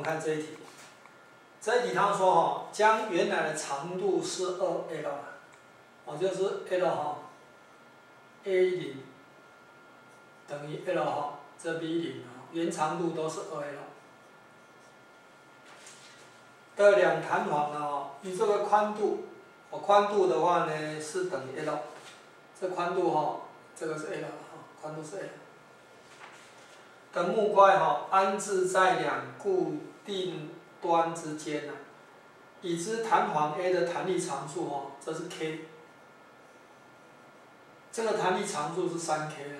们看这一题，这一题他说哈，将原来的长度是2L， 就是 L 哈 A10等于 L 哈，这 B10原长度都是2L。的两弹簧呢，以这个宽度，宽度的话呢是等于 L， 这宽度哈，这个是 L 哈，宽度是 L。的木块哈安置在两固定端之间呢，已知弹簧 A 的弹力常数哈，这是 K， 这个弹力常数是3K 啊。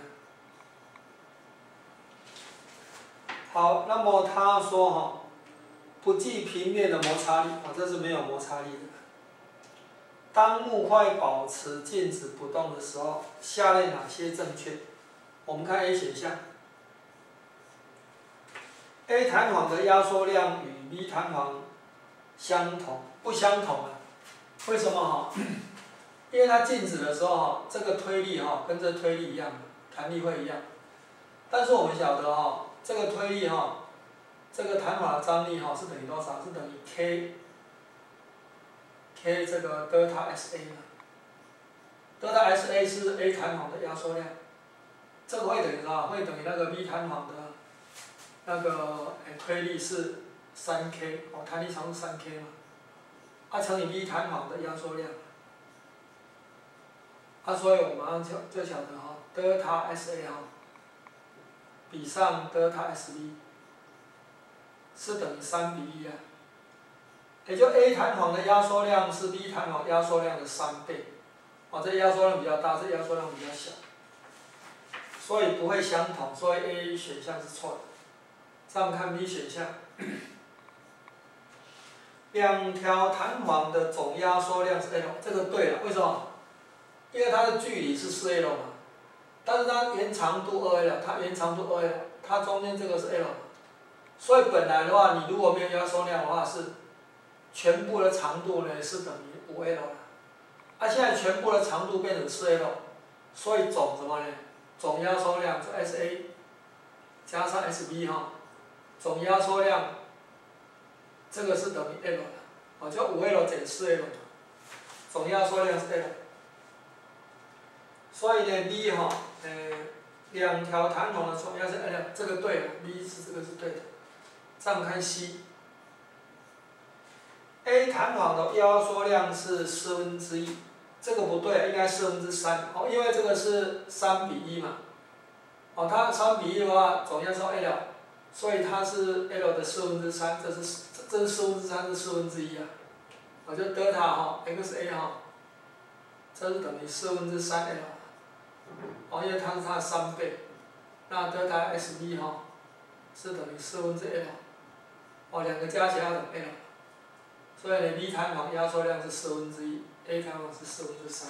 好，那么他说哈。不计平面的摩擦力，这是没有摩擦力的。当木块保持静止不动的时候，下列哪些正确？我们看 A 选项。A 弹簧的压缩量与 B 弹簧相同，不相同啊？为什么哈？因为它静止的时候哈，这个推力哈跟这推力一样，弹力会一样。但是我们晓得哈，这个推力哈。这个弹簧的张力哈是等于多少？是等于 K 这个德塔 SA 嘛。德塔 SA 是 A 弹簧的压缩量，这个会等于多少？会等于那个 B 弹簧的那个推力是3K， 弹力常数3K 嘛，乘以 B 弹簧的压缩量，所以我们就晓得哈，德塔 SA 哈比上德塔 SB。是等于3:1啊，也就 A 弹簧的压缩量是 B 弹簧压缩量的3倍，这压缩量比较大，这压缩量比较小，所以不会相同，所以 A 选项是错的。再我们看 B 选项，两条弹簧的总压缩量是 L， 这个对了，为什么？因为它的距离是4L 嘛，但是它原长度 2L， 它原长度 2L， 它中间这个是 L。所以本来的话，你如果没有压缩量的话，是全部的长度呢是等于5L 的，现在全部的长度变成4L， 所以总什么呢？总压缩量是 SA 加上 SB 哈，总压缩量这个是等于 L 的，就5L 减4L， 总压缩量是 L。所以呢 B 哈，两条弹簧的总压缩 L， 这个对了 ，B 是这个是对的。再我们看 C。A 弹簧的压缩量是1/4，这个不对，应该3/4，因为这个是3:1嘛，它3:1的话，总压缩 L， 所以它是 L 的3/4，这是4/3是1/4啊，就德塔哈 XA 哈，这是等于3/4L， 因为它是它的3倍，那德塔 SB 哈是等于4/L。两个加起来等 L， 所以呢 B 弹簧压缩量是1/4 ，A 弹簧是4/3。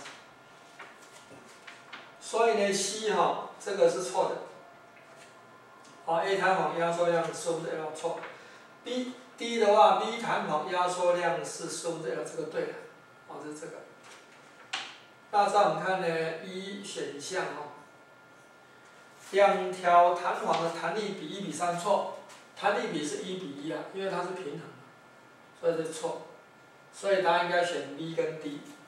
所以呢 C 哈这个是错的，A 弹簧压缩量是4/L 错。D 的话 B 弹簧压缩量是4/L， 这个对了，这是这个。那再我们看呢 E 选项两条弹簧的弹力比1:3错。弹力比是1:1啊，因为它是平衡，所以是错，所以答案应该选 B 跟 D。